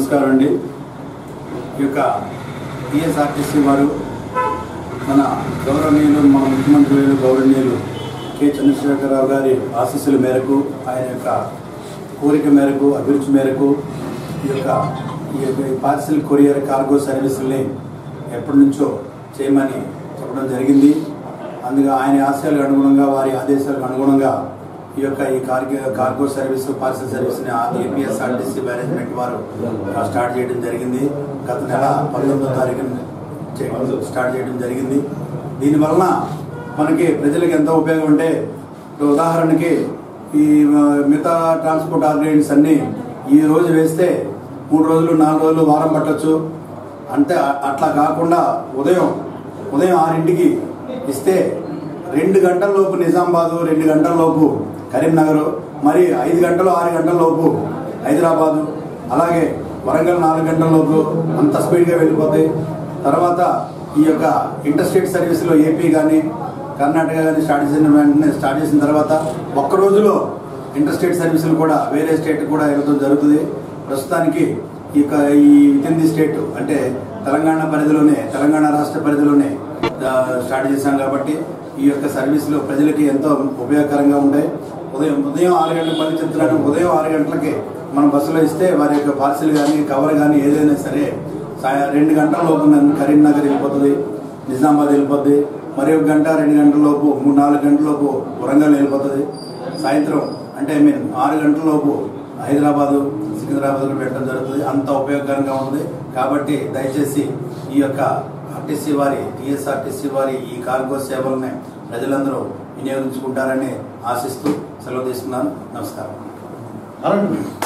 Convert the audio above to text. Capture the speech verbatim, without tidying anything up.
నమస్కారం అండి. ఈ యొక్క టీఎస్ఆర్టీసీ వారు మన గౌరవనీయులు మా ముఖ్యమంత్రులు గౌరవనీయులు కె చంద్రశేఖరరావు గారి ఆశీస్సుల మేరకు, ఆయన యొక్క కోరిక మేరకు, అభిరుచి మేరకు ఈ యొక్క ఈ యొక్క పార్సిల్ కొరియర్ కార్గో సర్వీసుల్ని ఎప్పటి నుంచో చేయమని చెప్పడం జరిగింది. అందుకే ఆయన ఆశయాలకు అనుగుణంగా, వారి ఆదేశాలకు అనుగుణంగా ఈ యొక్క ఈ కార్గో కార్గో సర్వీస్ పార్సిల్ సర్వీస్ని ఏపీఎస్ఆర్టీసీ మేనేజ్మెంట్ వారు స్టార్ట్ చేయడం జరిగింది. గత నెల పంతొమ్మిదో తారీఖున స్టార్ట్ చేయడం జరిగింది. దీనివలన మనకి ప్రజలకు ఎంతో ఉపయోగం ఉంటే, ఉదాహరణకి ఈ మిగతా ట్రాన్స్పోర్ట్ ఆర్గనైజేషన్స్ అన్నీ ఈ రోజు వేస్తే మూడు రోజులు నాలుగు రోజులు వారం పట్టచ్చు. అంటే అట్లా కాకుండా ఉదయం ఉదయం ఆరింటికి ఇస్తే రెండు గంటల లోపు నిజామాబాదు, రెండు గంటల లోపు కరీంనగర్, మరి ఐదు గంటలు ఆరు గంటల లోపు హైదరాబాదు, అలాగే వరంగల్ నాలుగు గంటల లోపు అంత స్పీడ్గా వెళ్ళిపోతాయి. తర్వాత ఈ యొక్క ఇంటర్స్టేట్ సర్వీసులో ఏపీ కానీ కర్ణాటక కానీ స్టార్ట్ చేసిన వెంటనే స్టార్ట్ చేసిన తర్వాత ఒక్క రోజులో ఇంటర్స్టేట్ సర్వీసులు కూడా వేరే స్టేట్ కూడా వెళ్ళడం జరుగుతుంది. ప్రస్తుతానికి ఈ యొక్క ఈ విత్ ఇన్ ది స్టేట్ అంటే తెలంగాణ పరిధిలోనే, తెలంగాణ రాష్ట్ర పరిధిలోనే స్టార్ట్ చేశాం కాబట్టి ఈ యొక్క సర్వీసులు ప్రజలకి ఎంతో ఉపయోగకరంగా ఉంటాయి. ఉదయం ఉదయం ఆరు గంటలకు పని చెప్తున్నాను. ఉదయం ఆరు గంటలకి మనం బస్సులో ఇస్తే వారి యొక్క పార్సిల్ కానీ కవర్ కానీ ఏదైనా సరే రెండు గంటల లోపు కరీంనగర్ వెళ్ళిపోతుంది, నిజామాబాద్ వెళ్ళిపోద్ది, మరి ఒక గంట రెండు గంటల లోపు మూడు నాలుగు గంటల లోపు వరంగల్ వెళ్ళిపోతుంది. సాయంత్రం అంటే ఐ మీన్ ఆరు గంటల లోపు హైదరాబాదు, సికింద్రాబాద్లో పెట్టడం జరుగుతుంది. అంత ఉపయోగకరంగా ఉంటుంది. కాబట్టి దయచేసి ఈ యొక్క ఆర్టీసీ వారి టీఎస్ఆర్టీసీ వారి ఈ కార్గో సేవలని ప్రజలందరూ వినియోగించుకుంటారని ఆశిస్తూ సెలవు తీసుకున్నాను. నమస్కారం.